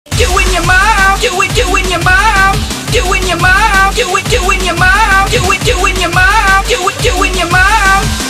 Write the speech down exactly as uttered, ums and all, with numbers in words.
Doing your mom, do it, doing your mom, doing your mom, do it, doing your mom, do it, doing your mom, do it, doing your mom.